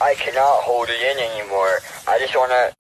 I cannot hold it in anymore. I just wanna